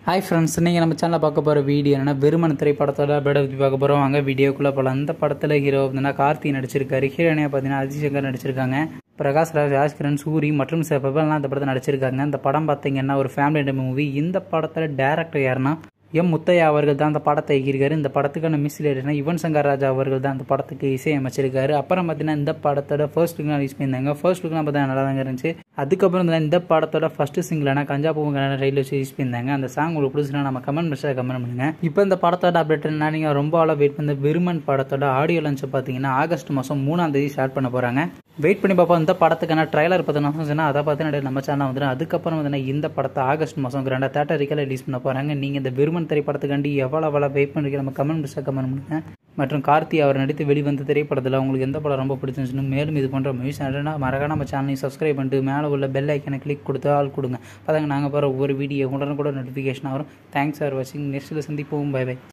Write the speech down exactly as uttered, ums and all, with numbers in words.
Hi friends, நீங்கள் நம்ம சேனலில் பார்க்க போகிற வீடியோ என்னென்னா வெறுமன திரைப்படத்தோட அப்டேட் பற்றி பார்க்க போகிறோம். வாங்க வீடியோக்குள்ளே போகலாம். அந்த படத்தில் ஹீரோ அப்படின்னா கார்த்தி நடிச்சிருக்காரு. ஹீரோனியாக பார்த்தீங்கன்னா அதிசங்கர் நடிச்சிருக்காங்க. பிரகாஷ் ராஜ், ராஜ்கிரண், சூரி மற்றும் சில பிரபலம்லாம் அந்த படத்தை நடிச்சிருக்காங்க. இந்த படம் பார்த்தீங்கன்னா ஒரு ஃபேமிலி மூவி. இந்த படத்தில் டேரக்டர் யாருன்னா எம் முத்தையா அவர்கள் தான் அந்த படத்தை இயக்கியிருக்காரு. இந்த படத்துக்கான மிஸ்லேட்னா யுவன் சங்கர் ராஜா அவர்கள் தான் அந்த படத்துக்கு இசையமைச்சிருக்காரு. அப்புறம் பார்த்தீங்கன்னா இந்த படத்தோட ஃபர்ஸ்ட் லுக்லாம் ரிலீஸ் பண்ணியிருந்தாங்க. ஃபர்ஸ்ட் லுக்லாம் பார்த்தா நல்லா தாங்க இருந்துச்சு. அதுக்கப்புறம் இந்த படத்தோட ஃபர்ஸ்ட் சிங்கிளான கஞ்சா பூங்கலான ரயில் வச்சு ரிலீஸ் பண்ணியிருந்தாங்க. அந்த சாங் உங்களுக்கு பிடிச்சினா நம்ம கமெண்ட் பாக்ஸில் கமெண்ட் பண்ணுங்க. இப்போ இந்த படத்தோட அப்டேட் என்ன, நீங்கள் ரொம்ப ஆளாக வெயிட் பண்ண வெறுமன் படத்தோட ஆடியோ லான்ச் பார்த்தீங்கன்னா ஆகஸ்ட் மாதம் மூணாம் தேதி ஸ்டார்ட் பண்ண போகிறாங்க. வெயிட் பண்ணி பார்ப்போம். இந்த படத்துக்கான ட்ரைலர் பார்த்தீங்கன்னா சொன்னால் அதை பார்த்து நம்ம சேனல் வந்துடும். அதுக்கப்புறம் வந்து இந்த படத்தை ஆகஸ்ட் மாதம் ரெண்டா தேட்டரிக்கல ரிலீஸ் பண்ண போகிறாங்க. நீங்கள் இந்த வெறுமன் திரைப்படத்துக்காண்டி எவ்வளோ எவ்வளோ வெயிட் பண்ணுறீங்க நம்ம கமெண்ட் பாக்ஸில் கமெண்ட் பண்ணுங்க. மற்றும் கார்த்தி அவர் நடித்து வெளிவந்த திரைப்படத்தில் உங்களுக்கு எந்த படம் ரொம்ப பிடிச்சிருந்துச்சுன்னு மேலும் இது போன்ற மூவிஸ் மறக்காம நம்ம சேனலை சப்ஸ்கிரைப் பண்ணிட்டு மேலே உள்ள பெல் ஐக்கனை கிளிக் கொடுத்து ஆள் கொடுங்க. பார்த்தாங்க நாங்கள் போகிற ஒவ்வொரு வீடியோ உடனே கூட நோட்டிஃபிகேஷன் வரும். தேங்க்ஸ் ஃபார் வாட்சிங். நெக்ஸ்ட்டில் சந்திப்போம். Bye by.